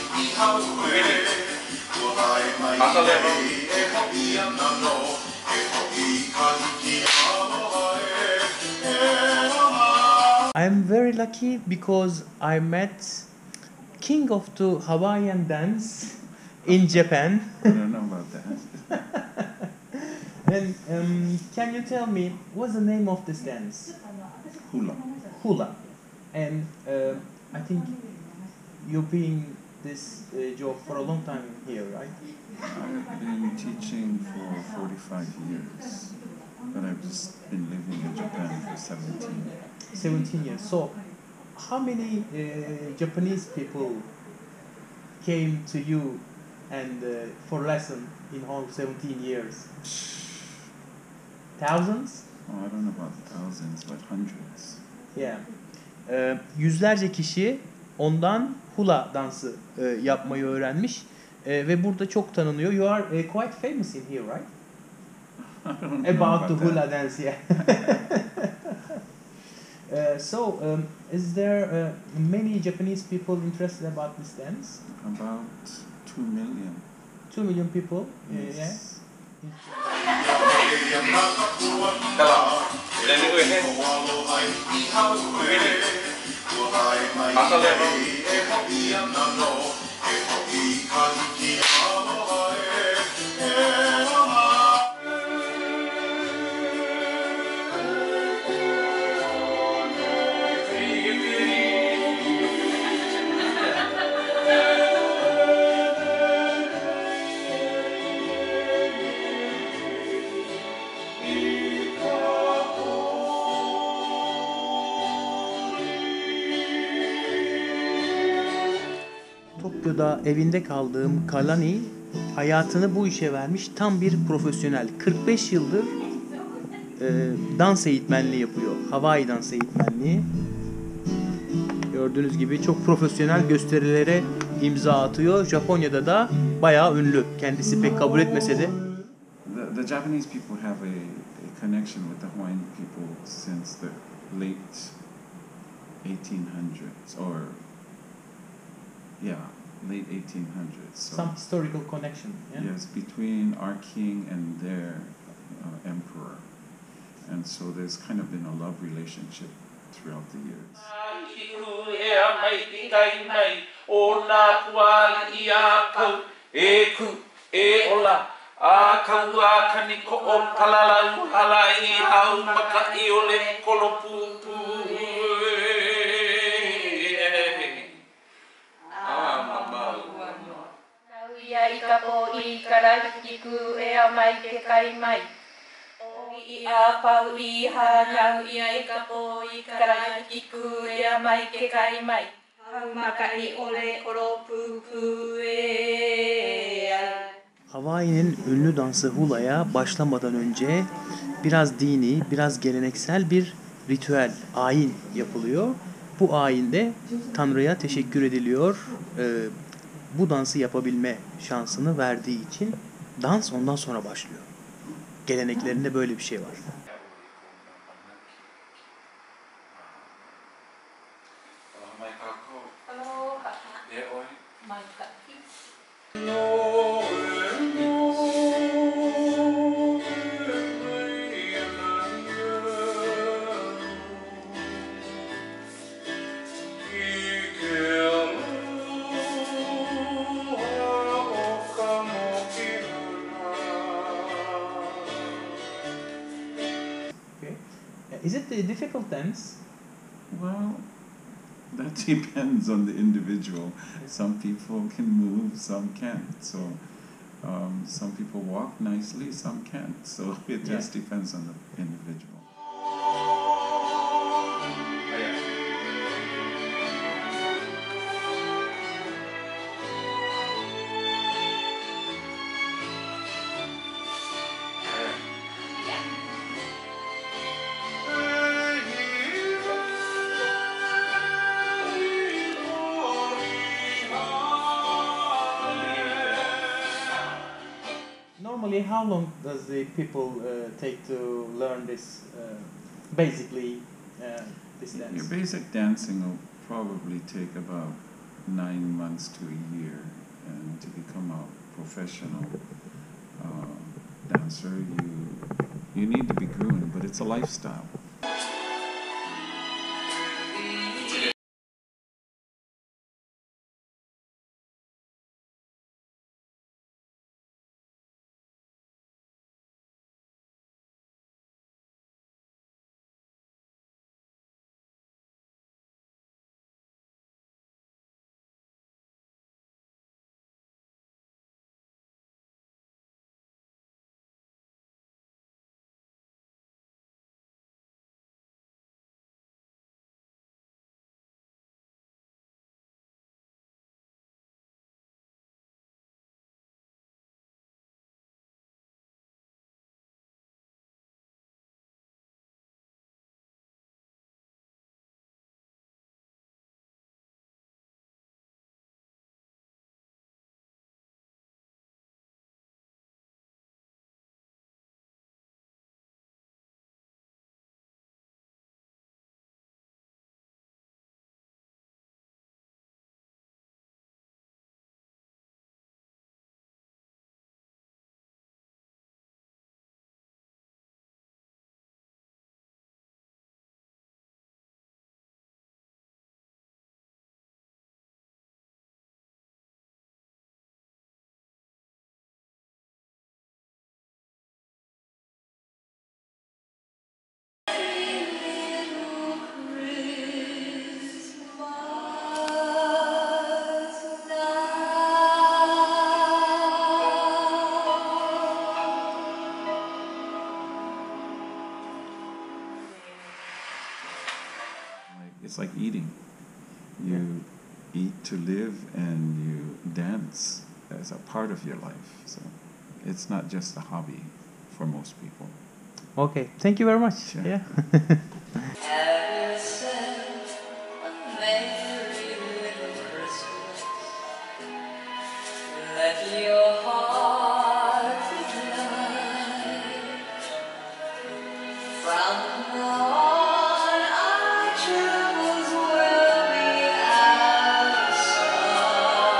I'm very lucky because I met king of the Hawaiian dance in Japan. I don't know about that. And can you tell me what's the name of this dance? Hula. Hula. And I think you've been this job for a long time here, right? I've been teaching for 45 years, but I've just been living in Japan for 17. 17 years. So, how many Japanese people came to you and for lesson in all 17 years? Thousands? Oh, I don't know about thousands, but hundreds. Yeah. Yüzlerce kişi ondan hula dansı yapmayı öğrenmiş ve burada çok tanınıyor. You are quite famous in here, right? I don't know About the that. hula dance, yeah. So, is there many Japanese people interested about this dance? About 2 million. 2 million people? Yes. Tokyo'da evinde kaldığım Kalani hayatını bu işe vermiş tam bir profesyonel. 45 yıldır dans eğitmenliği yapıyor. Hawaii dans eğitmenliği. Gördüğünüz gibi çok profesyonel gösterilere imza atıyor. Japonya'da da bayağı ünlü. Kendisi pek kabul etmese de. The Japanese people have a connection with the Hawaiian people since the late 1800s, or late 1800s. So, Some historical connection. Yeah? yes, between our king and their emperor, and so there's kind of been a love relationship throughout the years. Hawaii'nin ünlü dansı hula'ya başlamadan önce biraz dini, biraz geleneksel bir ritüel, ayin yapılıyor. Bu ayinde Tanrı'ya teşekkür ediliyor. Bu dansı yapabilme şansını verdiği için dans ondan sonra başlıyor. Geleneklerinde böyle bir şey var. Is it a difficult dance? Well, that depends on the individual. Some people can move, some can't. So some people walk nicely, some can't. So it just depends on the individual. Normally, how long does the people take to learn this, basically, this dance? Your basic dancing will probably take about 9 months to a year. become a professional dancer, you need to be groomed, but it's a lifestyle. It's like eating. You eat to live and you dance as a part of your life. So it's not just a hobby for most people. Okay, thank you very much. Sure. Yeah. Have yourself a merry little Christmas. Let your heart be light. From now on, our troubles will be out of sight.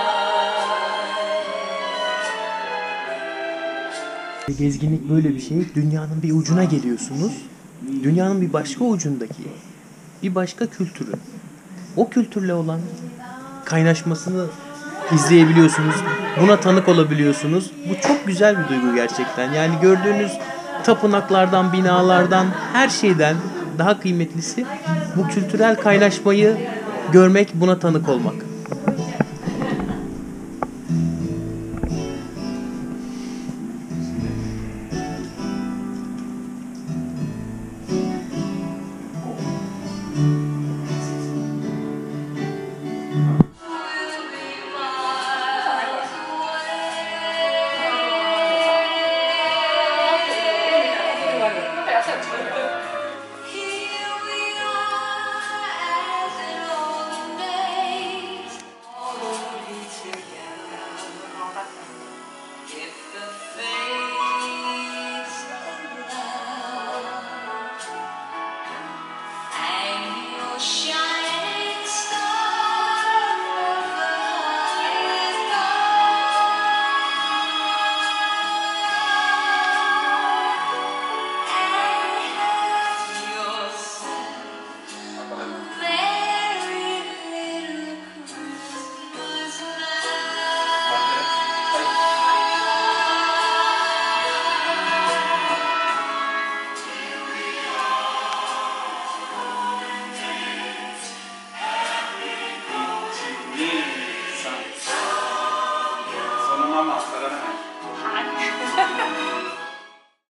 Gezginlik böyle bir şey. Dünyanın bir ucuna geliyorsunuz. Dünyanın bir başka ucundaki, bir başka kültürün, o kültürle olan kaynaşmasını izleyebiliyorsunuz. Buna tanık olabiliyorsunuz. Bu çok güzel bir duygu gerçekten. Yani gördüğünüz tapınaklardan, binalardan, her şeyden daha kıymetlisi bu kültürel kaynaşmayı görmek, buna tanık olmak. Here we are as in olden days, all will be together. If the fates allow, and your shining star of the highest and have yourself a merry little Christmas Sono una maschera.